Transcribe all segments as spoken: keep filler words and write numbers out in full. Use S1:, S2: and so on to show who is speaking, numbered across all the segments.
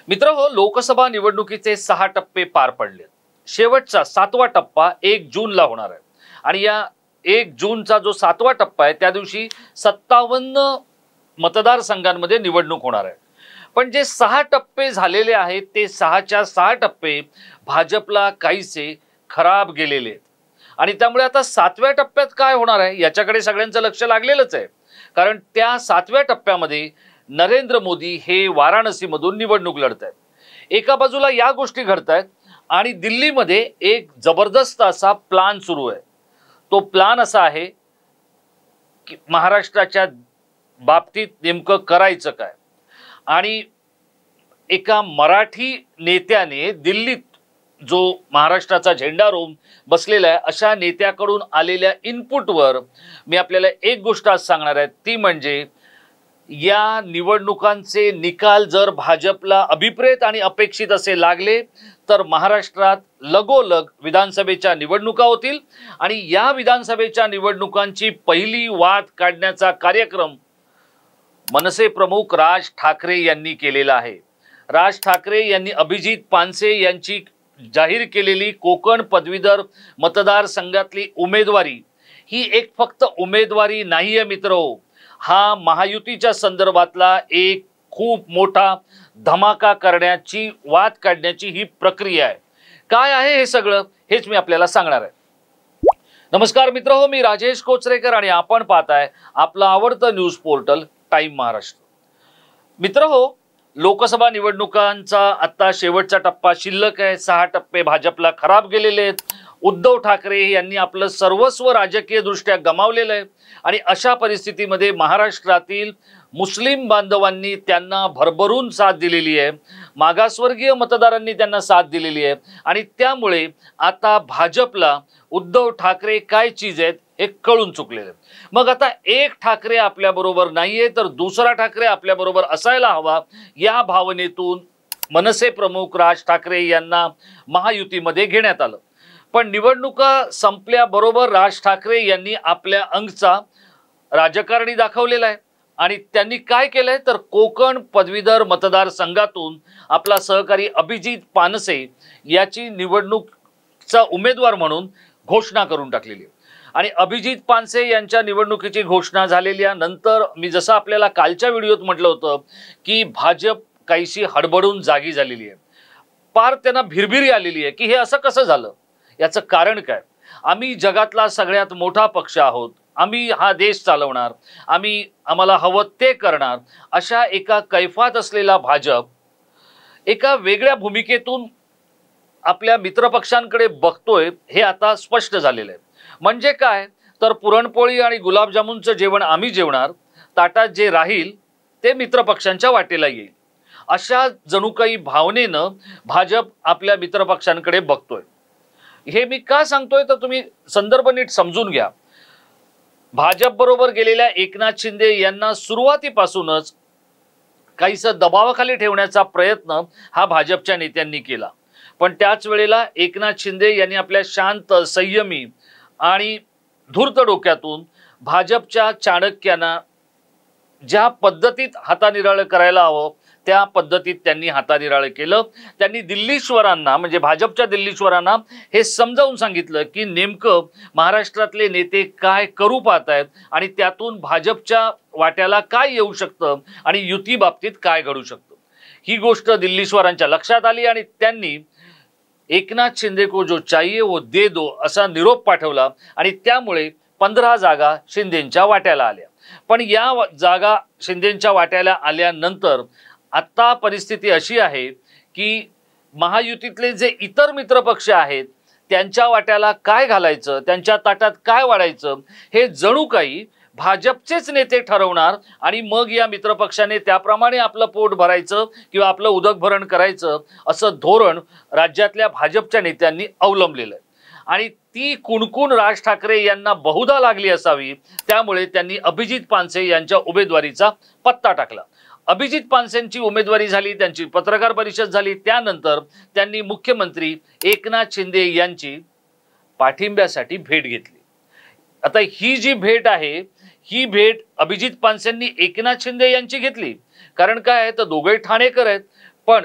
S1: मित्र हो, लोकसभा निवडणुकीचे सहा टप्पे पार पडले। शेवटचा सातवा टप्पा एक जूनला होणार आहे आणि या एक जूनचा जो सातवा टप्पा आहे त्या दिवशी सत्तावन्न मतदारसंघांमध्ये निवडणूक होणार आहे। पण जे सहा टप्पे झालेले आहेत ते सहाच्या सहा टप्पे भाजपला काहीसे खराब गेलेले आहेत आणि त्यामुळे आता सातव्या टप्प्यात काय होणार आहे याच्याकडे सगळ्यांचं लक्ष लागलेलंच आहे। कारण त्या सातव्या टप्प्यामध्ये नरेंद्र मोदी हे वाराणसीमधून निवडणूक लढत आहेत। एका बाजूला या गोष्टी घडत आहेत आणि दिल्लीमध्ये एक जबरदस्त असा प्लान सुरू आहे। तो प्लान असा आहे की महाराष्ट्राच्या बाबतीत नेमकं करायचं काय। आणि एका मराठी नेत्याने दिल्लीत जो महाराष्ट्राचा झेंडा रोवून बसलेला आहे अशा नेत्याकडून आलेल्या इनपुटवर मी आपल्याला एक गोष्ट आज सांगणार आहे, ती म्हणजे या निवडणुकांचे निकाल जर भाजपला अभिप्रेत आणि अपेक्षित असे लागले तर महाराष्ट्रात लगोलग विधानसभेच्या निवडणुका होतील आणि या विधानसभेच्या निवडणुकांची पहिली वाट काढण्याचा कार्यक्रम मनसे प्रमुख राज ठाकरे यांनी केलेला आहे। राज ठाकरे यांनी अभिजित पानसे यांची जाहीर केलेली कोकण पदवीधर मतदारसंघातली उमेदवारी ही एक फक्त उमेदवारी नाहीये मित्रहो, हा महायुतीच्या संदर्भातला एक खूप मोठा धमाका करण्याची वाट काढण्याची ही प्रक्रिया आहे। काय आहे हे सगळं हेच मी आपल्याला सांगणार आहे। नमस्कार मित्रहो, मी राजेश कोचरेकर आणि आपण पाहताय आपलं आवडतं न्यूज पोर्टल टाइम महाराष्ट्र। मित्रहो, लोकसभा निवडणुकांचा आता शेवटचा टप्पा शिल्लक आहे। सहा टप्पे भाजपला खराब गेलेले आहेत। उद्धव ठाकरे यांनी आपलं सर्वस्व राजकीय दृष्ट्या गमावलेलं आहे आणि अशा परिस्थितीमध्ये महाराष्ट्रातील मुस्लिम बांधवांनी त्यांना भरभरून साथ दिलेली आहे, मागासवर्गीय मतदारांनी त्यांना साथ दिलेली आहे आणि त्यामुळे आता भाजपला उद्धव ठाकरे काय चीज आहेत हे कळून चुकलेले। मग आता एक ठाकरे आपल्याबरोबर नाहीये तर दुसरा ठाकरे आपल्याबरोबर असायला हवा, या भावनेतून मनसे प्रमुख राज ठाकरे यांना महायुतीमध्ये घेण्यात आलं। पण निवडणुका संपल्याबरोबर राज ठाकरे यांनी आपल्या अंगचा राजकारणी दाखवलेला आहे आणि त्यांनी काय केलंय तर कोकण पदवीधर मतदारसंघातून आपला सहकारी अभिजित पानसे याची निवडणूकचा उमेदवार म्हणून घोषणा करून टाकलेली आहे। आणि अभिजित पानसे यांच्या निवडणुकीची घोषणा झालेल्या नंतर मी जसं आपल्याला कालच्या व्हिडिओत म्हटलं होतं की भाजप काहीशी हडबडून जागी झालेली आहे, पार त्यांना भिरभिरी आलेली आहे की हे असं कसं झालं, याचं कारण काय। आम्ही जगातला सगळ्यात मोठा पक्ष आहोत, आम्ही हा देश चालवणार, आम्ही आम्हाला हवं ते करणार, अशा एका कैफात असलेला भाजप एका वेगळ्या भूमिकेतून आपल्या मित्रपक्षांकडे बघतोय हे आता स्पष्ट झालेलं आहे। म्हणजे काय तर पुरणपोळी आणि गुलाबजामुनचं जेवण आम्ही जेवणार, ताटात जे राहील ते मित्रपक्षांच्या वाटेला येईल, अशा जणू काही भावनेनं भाजप आपल्या मित्रपक्षांकडे बघतोय। हे मी का सांगतोय तर तुम्ही संदर्भ नीट समजून घ्या। भाजप बरोबर गेलेल्या एकनाथ शिंदे यांना सुरुवातीपासूनच काहीसं दबावाखाली ठेवण्याचा प्रयत्न हा भाजपच्या नेत्यांनी केला, पण त्याच वेळेला एकनाथ शिंदे यांनी आपल्या शांत संयमी आणि धूर्त डोक्यातून भाजपच्या चाणक्यांना ज्या पद्धतीत हातानिराळं करायला हवं त्या पद्धतीत त्यांनी हातानिराळं केलं। त्यांनी दिल्लीश्वरांना म्हणजे भाजपच्या दिल्लीश्वरांना हे समजावून सांगितलं की नेमकं महाराष्ट्रातले नेते काय करू पाहतायत आणि त्यातून भाजपच्या वाट्याला काय येऊ शकतं आणि युती बाबतीत काय घडू शकतं। ही गोष्ट दिल्लीश्वरांच्या लक्षात आली आणि त्यांनी एकनाथ शिंदे को जो चाहिए वो दे दो असा निरोप पाठवला आणि त्यामुळे पंधरा जागा शिंदेंच्या वाट्याला आल्या। पण या जागा शिंदेंच्या वाट्याला आल्यानंतर आता परिस्थिती अशी आहे की महायुतीतले जे इतर मित्रपक्ष आहेत त्यांच्या वाट्याला काय घालायचं, त्यांच्या ताटात काय वाढायचं हे जणू काही भाजपचेच नेते ठरवणार आणि मग या मित्रपक्षाने त्याप्रमाणे आपलं पोट भरायचं किंवा आपलं उदकभरण करायचं असं धोरण राज्यातल्या भाजपच्या नेत्यांनी अवलंबलेलं आहे। आणि ती कुणकुण राज ठाकरे यांना बहुधा लागली असावी, त्यामुळे त्यांनी अभिजित पानसे यांच्या उमेदवारीचा पत्ता टाकला। अभिजित पानसेंची उमेदवारी झाली, त्यांची पत्रकार परिषद झाली, त्यानंतर त्यांनी मुख्यमंत्री एकनाथ शिंदे यांची पाठिंब्यासाठी भेट घेतली। आता ही जी भेट आहे ही भेट अभिजित पानसेंनी एकनाथ शिंदे यांची घेतली, कारण काय आहे तर दोघे ठाणेकर आहेत, पण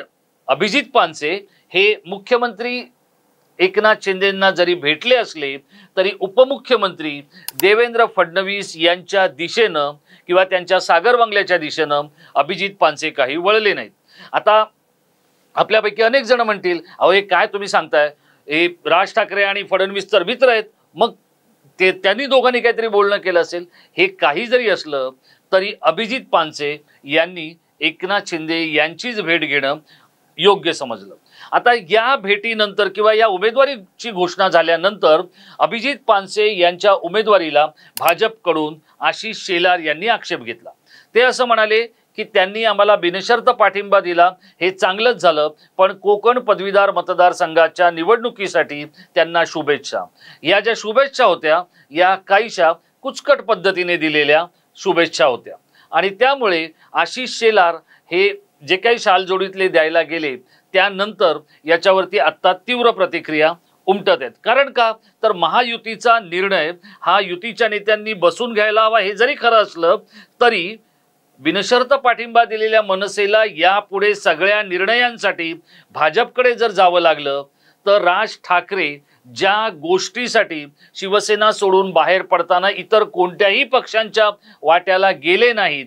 S1: अभिजित पानसे हे मुख्यमंत्री एकनाथ शिंदेंना जरी भेटले असले तरी उपमुख्यमंत्री देवेंद्र फडणवीस यांच्या दिशेनं किंवा त्यांच्या सागर बंगल्याच्या दिशेनं अभिजित पानसे काही वळले नाहीत। आता आपल्यापैकी अनेक जण म्हणतील, अहो हे काय तुम्ही सांगताय, हे राज ठाकरे आणि फडणवीस तर मित्र आहेत, मग ते त्यांनी दोघांनी काहीतरी बोलणं केलं असेल। हे काही जरी असलं तरी अभिजित पानसे यांनी एकनाथ शिंदे यांचीच भेट घेणं योग्य समजलं। आता या भेटीनंतर किंवा या उमेदवारीची घोषणा झाल्यानंतर अभिजित पानसे यांच्या उमेदवारीला भाजपकडून आशिष शेलार यांनी आक्षेप घेतला। ते असं म्हणाले की त्यांनी आम्हाला बिनशर्त पाठिंबा दिला, हे चांगलंच झालं, पण कोकण पदवीधर मतदारसंघाच्या निवडणुकीसाठी त्यांना शुभेच्छा। या ज्या शुभेच्छा होत्या या काहीशा कुचकट पद्धतीने दिलेल्या शुभेच्छा होत्या आणि त्यामुळे आशिष शेलार हे जे काही शालजोडीतले द्यायला गेले त्यानंतर याच्यावरती आत्ता तीव्र प्रतिक्रिया उमटत आहेत। कारण का तर महायुतीचा निर्णय हा युतीच्या नेत्यांनी बसून घ्यायला हवा हे जरी खरं असलं तरी बिनशर्त पाठिंबा दिलेल्या मनसेला यापुढे सगळ्या निर्णयांसाठी भाजपकडे जर जावं लागलं तर राज ठाकरे ज्या गोष्टीसाठी शिवसेना सोडून बाहेर पडताना इतर कोणत्याही पक्षांच्या वाट्याला गेले नाहीत,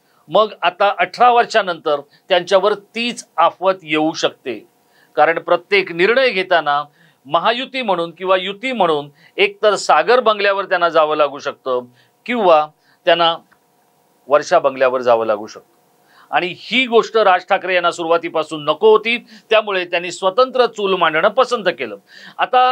S1: मग आता अठरा वर्षानंतर त्यांच्यावर तीच आफत येऊ शकते। कारण प्रत्येक निर्णय घेताना महायुती म्हणून किंवा युती म्हणून एकतर सागर बंगल्यावर त्यांना जावं लागू शकतं किंवा त्यांना वर्षा बंगल्यावर जावं लागू शकतं आणि ही गोष्ट राज ठाकरे यांना सुरुवातीपासून नको होती, त्यामुळे त्यांनी स्वतंत्र चूल मांडणं पसंत केलं। आता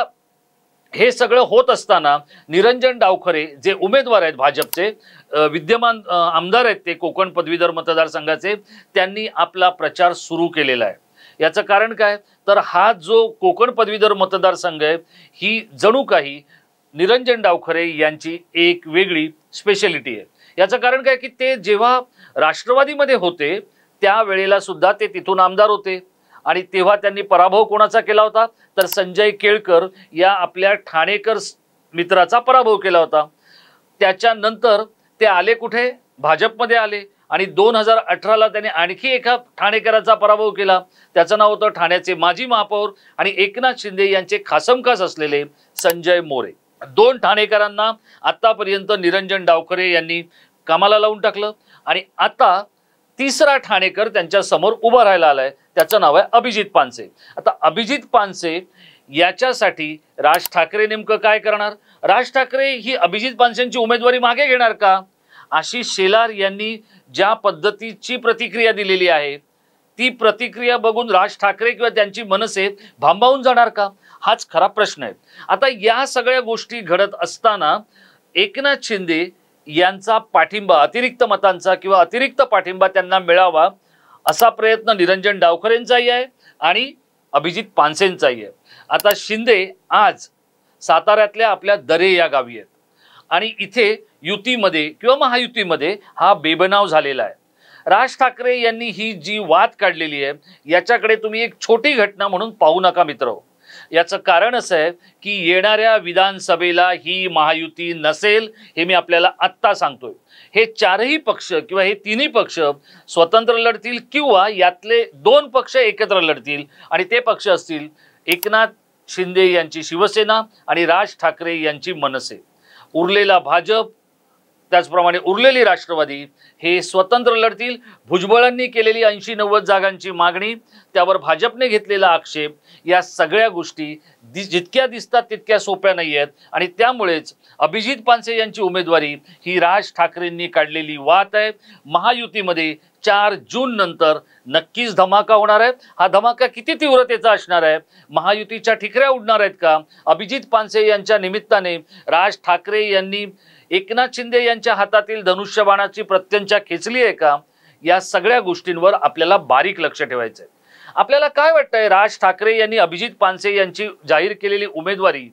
S1: हे सगळं होत असताना निरंजन डावखरे जे उमेदवार आहेत भाजपचे विद्यमान आमदार आहेत ते कोकण पदवीधर मतदारसंघाचे, त्यांनी आपला प्रचार सुरू केलेला आहे। याचं कारण काय तर हा जो कोकण पदवीधर मतदारसंघ आहे ही जणू काही निरंजन डावखरे यांची एक वेगळी स्पेशलिटी आहे। याचं कारण काय की ते जेव्हा राष्ट्रवादीमध्ये होते त्यावेळेला सुद्धा ते तिथून आमदार होते आणि तेव्हा त्यांनी पराभव कोणाचा केला होता तर संजय केळकर या आपल्या ठाणेकर मित्राचा पराभव केला होता। त्याच्यानंतर ते आले कुठे, भाजपमध्ये आले आणि दोन हजार अठराला त्यांनी आणखी एका ठाणेकराचा पराभव केला, त्याचं नाव होतं ठाण्याचे माजी महापौर आणि एकनाथ शिंदे यांचे खासमखास असलेले संजय मोरे। दोन ठाणेकरांना आतापर्यंत निरंजन डावखरे यांनी कामाला लावून टाकलं आणि आता तिसरा ठाणेकर त्यांच्या समोर उभा राहायला आलाय, त्याचं नाव आहे अभिजित पानसे। आता अभिजित पानसे याच्यासाठी राज ठाकरे नेमकं काय करणार? राज ठाकरे ही अभिजित पानसेंची उमेदवारी मागे घेणार का? आशिष शेलार यांनी ज्या पद्धतीची प्रतिक्रिया दिलेली आहे ती प्रतिक्रिया बघून राज ठाकरे किंवा त्यांची मनसे भांबावून जाणार का? हाच खरा प्रश्न आहे। आता या सगळ्या गोष्टी घडत असताना एकनाथ शिंदे यांचा पाठिंबा, अतिरिक्त मतांचा किंवा अतिरिक्त पाठिंबा त्यांना मिळावा असा प्रयत्न निरंजन डावखरेंचाही आहे आणि अभिजित पानसेंचाही आहे। आता शिंदे आज साताऱ्यातल्या आपल्या दरे या गावी आहेत आणि इथे युतीमध्ये किंवा महायुतीमध्ये हा बेबनाव झालेला आहे। राज ठाकरे यांनी ही जी वाद काढलेली आहे याच्याकडे तुम्ही एक छोटी घटना म्हणून पाहू नका मित्रहो। याचं कारण असं आहे की येणाऱ्या विधानसभेला ही महायुती नसेल, हे मी आपल्याला आत्ता सांगतोय। हे चारही पक्ष किंवा हे तिन्ही पक्ष स्वतंत्र लढतील किंवा यातले दोन पक्ष एकत्र लढतील आणि ते पक्ष असतील एकनाथ शिंदे यांची शिवसेना आणि राज ठाकरे यांची मनसे। उरलेला भाजप त्याचप्रमाणे उरलेली राष्ट्रवादी हे स्वतंत्र लढतील। भुजबळांनी केलेली ऐंशी नव्वद जागांची मागणी, त्यावर भाजपने घेतलेला आक्षेप, या सगळ्या गोष्टी दि जितक्या दिसतात तितक्या सोप्या नाही आहेत आणि त्यामुळेच अभिजित पानसे यांची उमेदवारी ही राज ठाकरेंनी काढलेली वात आहे। महायुतीमध्ये चार जून नंतर नक्कीच धमाका होणार आहे। हा धमाका किती तीव्रतेचा असणार आहे? महायुतीच्या ठिकऱ्या उडणार आहेत का? अभिजित पानसे यांच्या निमित्ताने राज ठाकरे यांनी एकनाथ शिंदे यांच्या हातातील धनुष्यबाणाची प्रत्यंचा खेचली आहे का? या सगळ्या गोष्टींवर आपल्याला बारीक लक्ष ठेवायचं आहे। आपल्याला काय वाटतंय, राज ठाकरे यांनी अभिजित पानसे यांची जाहीर केलेली उमेदवारी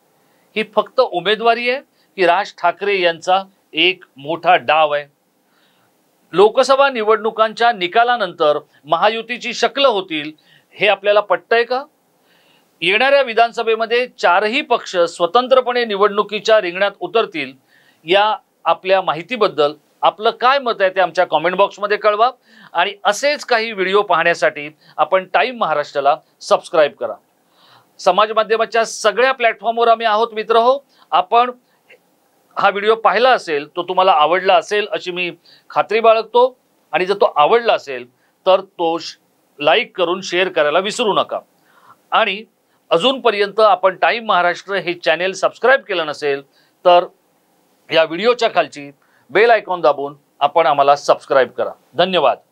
S1: ही फक्त उमेदवारी आहे की राज ठाकरे यांचा एक मोठा डाव आहे? लोकसभा निवडणुकांच्या निकालानंतर महायुतीची शक्ल होतील हे आपल्याला पटतंय का? येणाऱ्या विधानसभेमध्ये चारही पक्ष स्वतंत्रपणे निवडणुकीच्या रिंगणात उतरतील या आपल्या माहितीबद्दल आपलं काय मत आहे ते आमच्या कॉमेंट बॉक्समध्ये कळवा आणि असेच काही व्हिडिओ पाहण्यासाठी आपण टाइम महाराष्ट्राला सबस्क्राईब करा. समाज माध्यमाच्या सगळ्या प्लॅटफॉर्मवर आम्ही आहोत मित्र हो. आपण हा व्हिडिओ पाहिला असेल तो तुम्हाला आवडला असेल अशी मी खात्री बाळगतो आणि जर तो आवडला असेल तर तो लाईक करून शेअर करायला विसरू नका. आणि अजूनपर्यंत आपण टाइम महाराष्ट्र हे चॅनेल सबस्क्राईब केलं नसेल तर या व्हिडिओच्या खालची बेल आयकॉन दाबून आपण आम्हाला सबस्क्राईब करा. धन्यवाद.